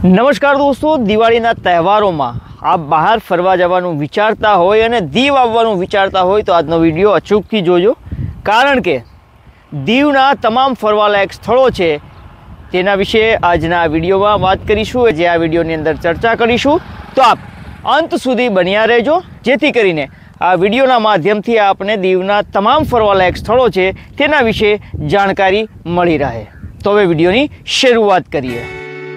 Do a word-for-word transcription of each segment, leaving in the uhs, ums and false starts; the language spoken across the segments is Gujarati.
નમસ્કાર દોસ્તો, દિવાળીના તહેવારોમાં આપ બહાર ફરવા જવાનું વિચારતા હોય અને દીવ આવવાનું વિચારતા હોય તો આજનો વિડીયો અચૂકથી જોજો, કારણ કે દીવના તમામ ફરવાલાયક સ્થળો છે તેના વિશે આજના વિડીયોમાં વાત કરીશું, જે આ વિડીયોની અંદર ચર્ચા કરીશું. તો આપ અંત સુધી બન્યા રહેજો, જેથી કરીને આ વિડીયોના માધ્યમથી આપને દીવના તમામ ફરવાલાયક સ્થળો છે તેના વિશે જાણકારી મળી રહે. તો હવે વિડીયોની શરૂઆત કરીએ.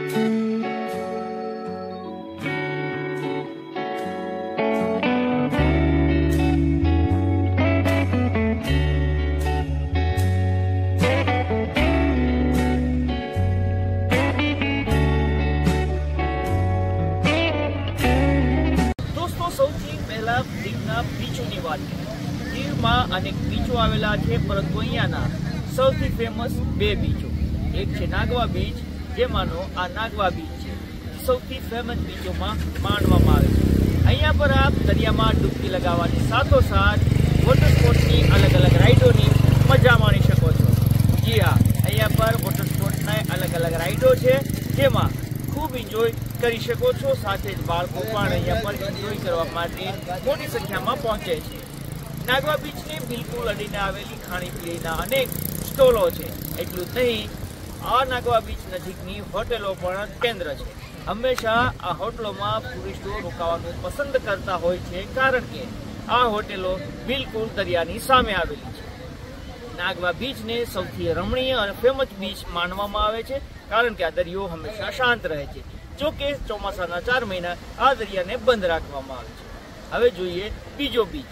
સૌથી પહેલા દીવના બીચોની વાત કરીએ. દીવમાં અનેક બીચો આવેલા છે, પરંતુ અહીંયાના સૌથી ફેમસ બે બીચો, એક છે નાગવા બીચ, જેમાંનો આ નાગવા બીચ છે સૌથી ફેમસ બીચોમાં માનવામાં આવે છે. અહીંયા પર આપ દરિયામાં ડૂબકી લગાવવાની સાથોસાથ વોટર સ્પોર્ટ્સની અલગ અલગ રાઇડોની મજા માણી શકો છો. જી હા, અહીંયા પર વોટર સ્પોર્ટ્સના અલગ અલગ રાઇડો છે, જેમાં ખૂબ એન્જોય કરી શકો છો. સાથે જ બાળકો પણ અહીંયા પર એન્જોય કરવા માટે મોટી સંખ્યામાં પહોંચે છે. નાગવા બીચને બિલકુલ અડીને આવેલી ખાણીપીણીના અનેક સ્ટોલો છે. એટલું જ નહીં, આ નાગવા બીચ નજીકની હોટેલો પણ કેન્દ્ર છે. હંમેશા આ હોટલોમાં ટુરિસ્ટો રોકાવાનું પસંદ કરતા હોય છે, કારણ કે આ હોટેલો બિલકુલ દરિયાની સામે આવેલી છે. નાગવા બીચને સૌથી રમણીય અને ફેમસ બીચ માનવામાં આવે છે, કારણ કે આ દરિયો હંમેશા શાંત રહે છે. જો કે ચોમાસાના ચાર મહિના આ દરિયાને બંધ રાખવામાં આવે છે. હવે જોઈએ બીજો બીચ.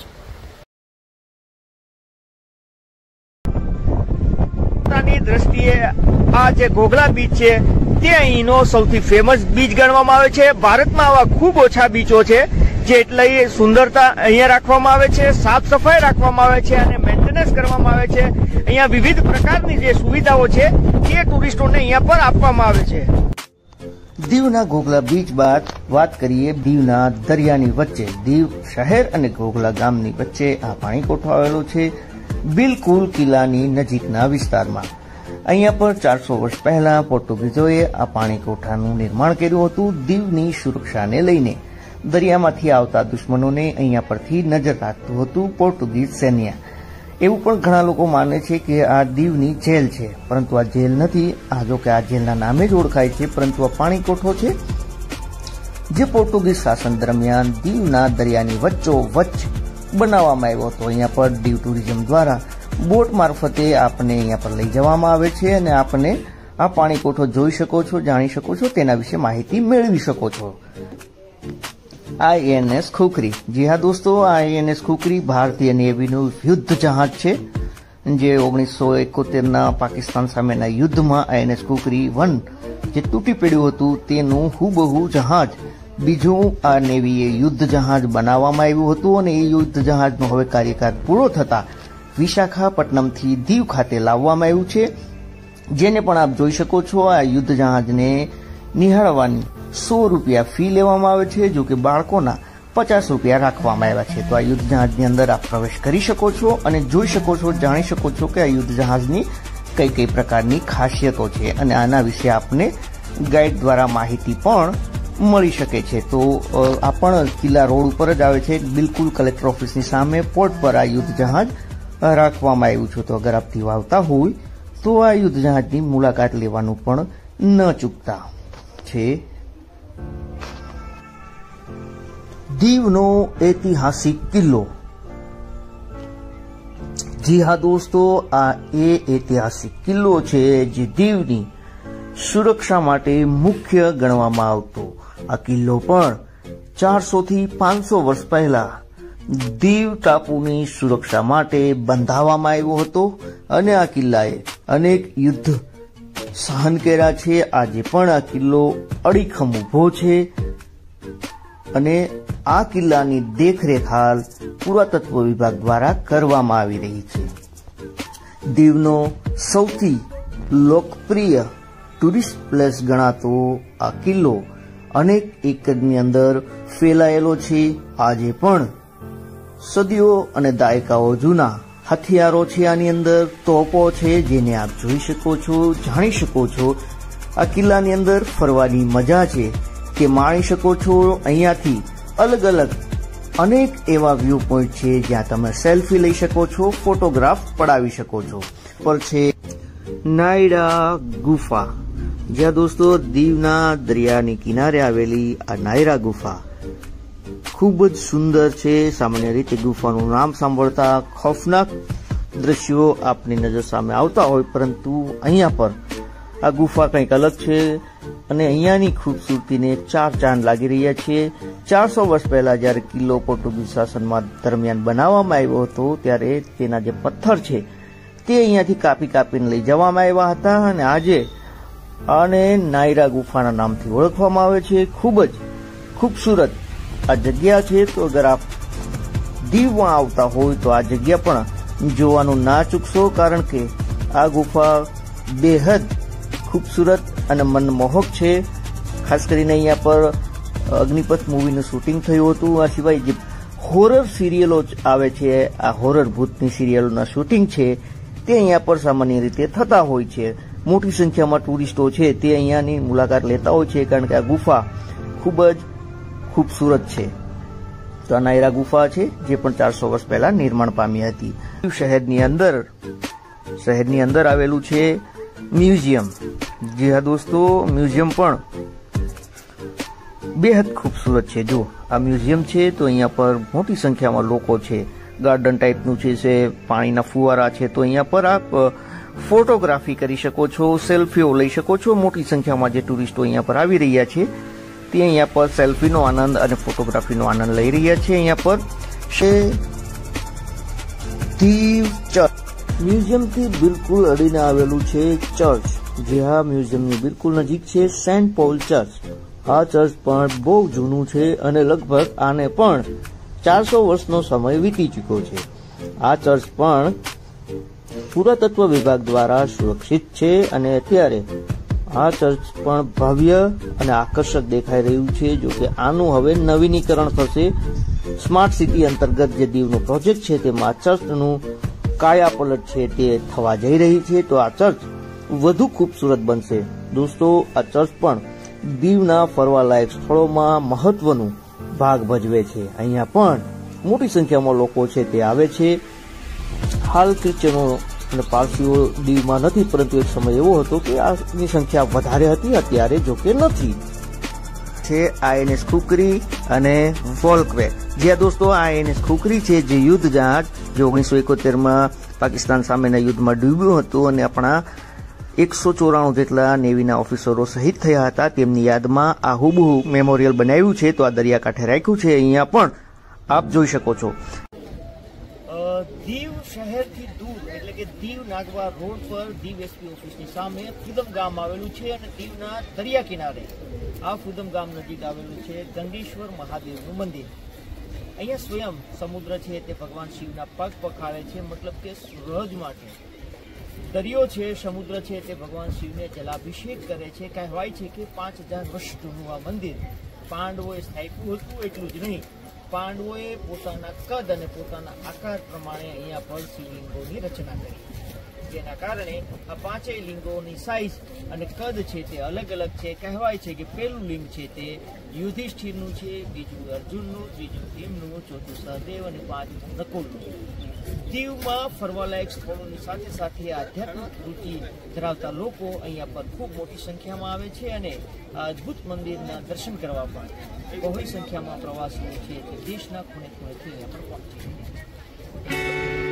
દ્રષ્ટિએ આ જે ઘોઘલા બીચ છે તે અહીંનો સૌથી ફેમસ બીચ ગણવામાં આવે છે. ભારતમાં આવા ખૂબ ઓછા બીચો છે, જે એટલે સુંદરતા અહીંયા રાખવામાં આવે છે, સાફ સફાઈ રાખવામાં આવે છે અને મેન્ટેનન્સ કરવામાં આવે છે. અહીંયા વિવિધ પ્રકારની જે સુવિધાઓ છે તે ટુરિસ્ટોને અહીંયા પર આપવામાં આવે છે. દીવના ઘોઘલા બીચ બાદ વાત કરીએ દીવના દરિયાની વચ્ચે. દીવ શહેર અને ઘોઘલા ગામની વચ્ચે આ પાણીકોઠો આવેલો છે, બિલકુલ કિલ્લાની નજીકના વિસ્તારમાં. અહીંયા પર ચારસો વર્ષ પહેલા પોર્ટુગીઝોએ આ પાણીકોઠાનું નિર્માણ કર્યું હતું. દીવની સુરક્ષાને લઈને દરિયામાંથી આવતા દુશ્મનોને અહીંયા પરથી નજર રાખતું હતું પોર્ટુગીઝ સૈન્ય. એવું પણ ઘણા લોકો માને છે કે આ દીવની જેલ છે, પરંતુ આ જેલ નથી. આ જો કે આ જેલના નામે જ ઓળખાય છે, પરંતુ આ પાણીકોઠો છે, જે પોર્ટુગીઝ શાસન દરમિયાન દીવના દરિયાની વચ્ચો વચ્ચ બનાવવામાં આવ્યો હતો. અહીંયા પર દીવ ટુરિઝમ દ્વારા બોટ મારફતે આપને અહીંયા પર લઈ જવામાં આવે છે અને આપને આ પાણીકોઠો જોઈ શકો છો, જાણી શકો છો, તેના વિશે માહિતી મેળવી શકો છો. આઈએનએસ ખુખરી. જી હા દોસ્તો, આઈએનએસ ખુખરી ભારતીય નેવીનું યુદ્ધ જહાજ છે, જે ઓગણીસો એકોતેરના પાકિસ્તાન સામેના યુદ્ધમાં આઈએનએસ ખુખરી વન જે તૂટી પડ્યું હતું તેનું હુબહુ જહાજ બીજું આ નેવીએ યુદ્ધ જહાજ બનાવવામાં આવ્યું હતું, અને એ યુદ્ધ જહાજનો હવે કાર્યકાળ પૂરો થતા વિશાખાપટ્ટનમથી દીવ ખાતે લાવવામાં આવ્યું છે, જેને પણ આપ જોઈ શકો છો. આ યુદ્ધ જહાજને નિહાળવાની સો રૂપિયા ફી લેવામાં આવે છે, જો કે બાળકોના પચાસ રૂપિયા રાખવામાં આવ્યા છે. તો આ યુદ્ધ જહાજની અંદર આપ પ્રવેશ કરી શકો છો અને જોઈ શકો છો, જાણી શકો છો કે આ યુદ્ધ જહાજની કઈ કઈ પ્રકારની ખાસિયતો છે, અને આના વિશે આપને ગાઈડ દ્વારા માહિતી પણ મળી શકે છે. તો આ પણ કિલ્લા રોડ ઉપર જ આવે છે, બિલકુલ કલેક્ટર ઓફિસની સામે પોર્ટ પર આ યુદ્ધ જહાજ રાખવામાં આવ્યું છે. તો અગર આપ દીવ આવતા હોય તો આ યુદ્ધ જહાજની મુલાકાત લેવાનું પણ ન ચૂકતા છે. દીવનો ઐતિહાસિક કિલ્લો. જી હા દોસ્તો, આ એ ઐતિહાસિક કિલ્લો છે જે દીવની સુરક્ષા માટે મુખ્ય ગણવામાં આવતો. આ કિલ્લો પણ ચારસો થી પાંચસો વર્ષ પહેલા દીવ ટાપુની સુરક્ષા માટે બંધાવવામાં આવ્યો હતો, અને આ કિલ્લાએ અનેક યુદ્ધ સહન કર્યા છે. આજે પણ આ કિલ્લો અડીખમ ઉભો છે, અને આ કિલ્લાની દેખરેખ હાલ પુરાતત્વ વિભાગ દ્વારા કરવામાં આવી રહી છે. દીવનો સૌથી લોકપ્રિય ટુરિસ્ટ પ્લેસ ગણાતો આ કિલ્લો અનેક એકરની અંદર ફેલાયેલો છે. આજે પણ સદીઓ અને દાયકાઓ જૂના હથિયારો છે, આની અંદર તોપો છે, જેને આપ જોઈ શકો છો, જાણી શકો છો આ કિલ્લાની અંદર ફરવાની મજા છે કે માણી શકો છો। અહીંયાથી અલગ અલગ અનેક એવા વ્યૂ પોઈન્ટ છે જ્યાં તમે સેલ્ફી લઈ શકો છો, ફોટોગ્રાફ પડાવી શકો છો। પર છે નાયરા ગુફા, જ્યાં દોસ્તો દીવના દરિયાની કિનારે આવેલી આ નાયરા ગુફા ખૂબ જ સુંદર છે। સામાન્ય રીતે ગુફાનું નામ સાંભળતા ખોફનાક દ્રશ્યો આપની નજર સામે આવતા હોય, પરંતુ અહીંયા પર આ ગુફા કંઈક અલગ છે અને અહીંયાની ખૂબસૂરતીને ચાર ચાંદ લાગી રહ્યા છે। ચારસો વર્ષ પહેલા જ્યારે કિલ્લો પોર્ટુગીઝ શાસનમાં દરમિયાન બનાવવામાં આવ્યો હતો ત્યારે તેના જે પથ્થર છે તે અહીંયાથી કાપી કાપીને લઈ જવામાં આવ્યા હતા અને આજે આને નાયરા ગુફાના નામથી ઓળખવામાં આવે છે। ખૂબ જ ખૂબસૂરત આ જગ્યા છે, તો અગર આપ દીવમાં આવતા હોય તો આ જગ્યા પણ જોવાનું ના ચૂકશો, કારણ કે આ ગુફા બેહદ ખૂબસૂરત અને મનમોહક છે। ખાસ કરીને અહીંયા પર અગ્નિપથ મૂવીનું શૂટિંગ થયું હતું। આ સિવાય જે હોરર સિરિયલો આવે છે, આ હોરર ભૂતની સિરિયલોના શૂટિંગ છે તે અહીંયા પર સામાન્ય રીતે થતા હોય છે। મોટી સંખ્યામાં ટુરિસ્ટો છે તે અહીંયાની મુલાકાત લેતા હોય છે, કારણ કે આ ગુફા ખૂબ જ ખૂબસૂરત છે। તો આ નાયરા ગુફા છે જે પણ ચારસો વર્ષ પહેલા નિર્માણ પામી હતી। શહેરની અંદર શહેરની અંદર આવેલું છે મ્યુઝિયમ। જી હા દોસ્તો, મ્યુઝિયમ પણ બેહદ ખૂબસૂરત છે। જો આ મ્યુઝિયમ છે તો અહીંયા પર મોટી સંખ્યામાં લોકો છે, ગાર્ડન ટાઈપનું છે, પાણીના ફુવારા છે, તો અહીંયા પર આપ ફોટોગ્રાફી કરી શકો છો, સેલ્ફીઓ લઈ શકો છો। મોટી સંખ્યામાં જે ટુરિસ્ટો અહીંયા પર આવી રહ્યા છે તે અહીંયા પર સેલ્ફીનો આનંદ અને ફોટોગ્રાફીનો આનંદ લઈ રહ્યા છે। અહીંયા પર છે દીવ ચર્ચ। મ્યુઝિયમથી બિલકુલ અડીને આવેલું છે ચર્ચ, જે આ મ્યુઝિયમની બિલકુલ નજીક છે સેન્ટ પોલ ચર્ચ। આ ચર્ચ પણ બહુ જૂનું છે અને લગભગ આને પણ ચારસો વર્ષનો સમય વીતી ચૂક્યો છે। આ ચર્ચ પણ પુરાતત્વ વિભાગ દ્વારા સુરક્ષિત છે અને અત્યારે આ ચર્ચ પણ ભવ્ય અને આકર્ષક દેખાઈ રહ્યું છે। જો કે આનું હવે નવીનીકરણ થશે। સ્માર્ટ સિટી અંતર્ગત જે દીવનો પ્રોજેક્ટ છે તેમાં ચર્ચનું કાયાપલટ છે તે થવા જઈ રહી છે, તો આ ચર્ચ વધુ ખૂબસૂરત બનશે। દોસ્તો, આ ચર્ચ પણ દીવના ફરવાલાયક સ્થળોમાં મહત્વનું ભાગ ભજવે છે। અહીંયા પણ મોટી સંખ્યામાં લોકો છે તે આવે છે। હાલ ક્રિશ્ચનો અને પારસીઓ દીવમાં નથી, પરંતુ એક સમય એવો હતો કે આની સંખ્યા વધારે હતી, અત્યારે જોકે નથી। છે આઈએનએસ ખુકરી અને વોલ્કવે। જ્યાં દોસ્તો આઈએનએસ ખુકરી છે જે યુદ્ધ જહાજ જે ઓગણીસો એકોતેર માં પાકિસ્તાન સામેના યુદ્ધમાં ડૂબ્યું હતું અને આપણા એકસો ચોરાણું જેટલા નેવીના ઓફિસરો શહીદ થયા હતા, તેમની યાદમાં આ હુબહુ મેમોરિયલ બનાવ્યું છે। તો આ દરિયાકાંઠે રાખ્યું છે, અહીંયા પણ આપ જોઈ શકો છો। દીવ શહેરથી દૂર એટલે કે દીવ નાગવા રોડ પર દીવ એસપી ઓફિસની સામે ફુદમ ગામ આવેલું છે અને દીવના દરિયા કિનારે આ ફુદમ ગામ નજીક આવેલું છે ગંગેશ્વર મહાદેવનું મંદિર। અહીંયા સ્વયં સમુદ્ર છે તે ભગવાન શિવના પગ પખાળે છે, મતલબ કે સૂરજ માટે। દરિયો છે, સમુદ્ર છે તે ભગવાન શિવને જલાભિષેક કરે છે। કહેવાય છે કે પાંચ હજાર વર્ષ જૂનું આ મંદિર પાંડવોએ સ્થાપ્યું હતું। એટલું જ નહીં, પાંડવોએ પોતાના કદ અને પોતાના આકાર પ્રમાણે અહીંયા પર શિવલિંગોની રચના કરી, જેના કારણે આ પાંચેય લિંગોની સાઇઝ અને કદ છે તે અલગ અલગ છે। કહેવાય છે કે પહેલું લિંગ છે તે યુધિષ્ઠિરનું છે, બીજું અર્જુનનું, ત્રીજું ભીમનું, ચોથું સહદેવ અને પાંચમું નકુલનું। દીવમાં ફરવાલાયક સ્થળોની સાથે સાથે આધ્યાત્મિક રૂચિ ધરાવતા લોકો અહીંયા પર ખૂબ મોટી સંખ્યામાં આવે છે અને આ અદ્ભુત મંદિરના દર્શન કરવા પણ બહોળી સંખ્યામાં પ્રવાસીઓ છે તે દેશના ખૂણે ખૂણેથી અહીંયા પર પહોંચે છે।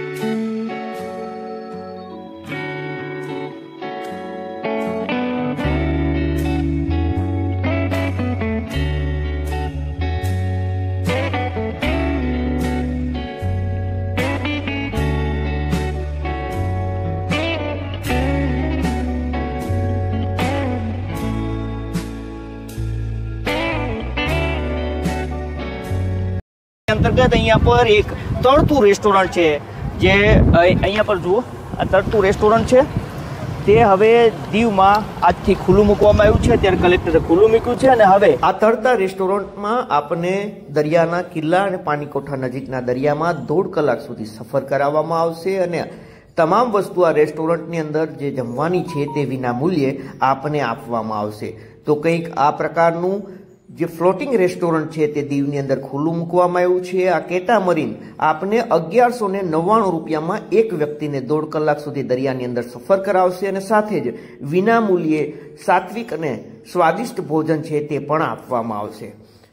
અંતર્ગત અહીંયા પર એક તળતું રેસ્ટોરન્ટ છે, જે અહીંયા પર જુઓ આ તળતું રેસ્ટોરન્ટ છે તે હવે દીવમાં આજથી ખુલ્લું મૂકવામાં આવ્યું છે। ત્યારે કલેક્ટરે ખુલ્લું મૂક્યું છે અને હવે આ તળતા રેસ્ટોરન્ટમાં આપને દરિયાના કિલ્લા અને પાણીકોઠા નજીકના દરિયામાં દોઢ કલાક સુધી સફર કરાવવામાં આવશે અને તમામ વસ્તુ આ રેસ્ટોરન્ટની અંદર જે જમવાની છે તે વિના મૂલ્યે આપને આપવામાં આવશે। તો કંઈક આ પ્રકારનું જે ફ્લોટિંગ રેસ્ટોરન્ટ છે તે દીવની અંદર ખુલ્લું મૂકવામાં આવ્યું છે। આ કેટામરીન આપને અગિયારસો ને નવ્વાણું રૂપિયામાં એક વ્યક્તિને દોઢ કલાક સુધી દરિયાની અંદર સફર કરાવશે અને સાથે જ વિના મૂલ્યે સાત્વિક અને સ્વાદિષ્ટ ભોજન છે તે પણ આપવામાં આવશે।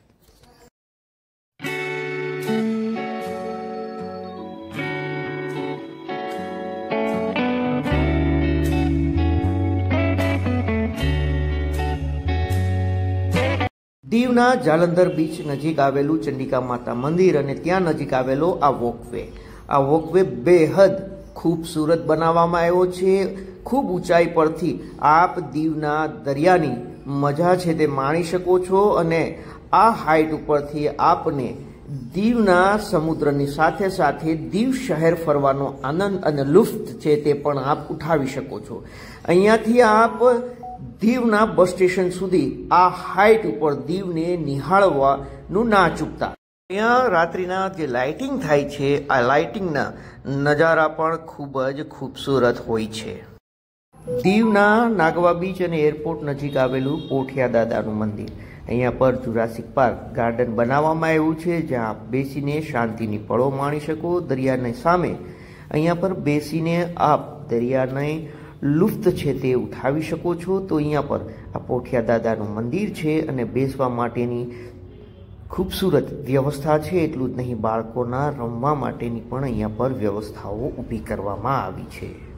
દીવના જાલંધર બીચ નજીક આવેલું ચંડિકા માતા મંદિર અને ત્યાં નજીક આવેલો આ વોકવે આ વોકવે બેહદ ખૂબસૂરત બનાવવામાં આવ્યો છે। ખૂબ ઊંચાઈ પરથી આપ દીવના દરિયાની મજા છે તે માણી શકો છો અને આ હાઈટ ઉપરથી આપને દીવના સમુદ્રની સાથે સાથે દીવ શહેર ફરવાનો આનંદ અને લુફ્ત છે તે પણ આપ ઉઠાવી શકો છો। અહીંયાથી આપ દીવના બસ સ્ટેશન સુધી આ હાઈટ ઉપર દીવને નિહાળવાનું ના ચૂકતા। અહીંયા રાત્રિના જે લાઇટિંગ થાય છે આ લાઇટિંગના નજારા પણ ખૂબ જ ખૂબસૂરત હોય છે। દીવના નાગવા બીચ અને એરપોર્ટ નજીક આવેલું પોઠિયા દાદાનું મંદિર, અહીંયા પર જુરાસિક પાર્ક ગાર્ડન બનાવવામાં આવ્યું છે જ્યાં આપ બેસીને શાંતિની પળો માણી શકો। દરિયાની સામે અહીંયા પર બેસીને આપ દરિયાને લુફ્ત છે તે ઉઠાવી શકો છો। તો અહીંયા પર આ પોઠિયા દાદાનું મંદિર છે અને બેસવા માટેની ખૂબસૂરત વ્યવસ્થા છે। એટલું જ નહીં, બાળકોના રમવા માટેની પણ અહીંયા પર વ્યવસ્થાઓ ઊભી કરવામાં આવી છે।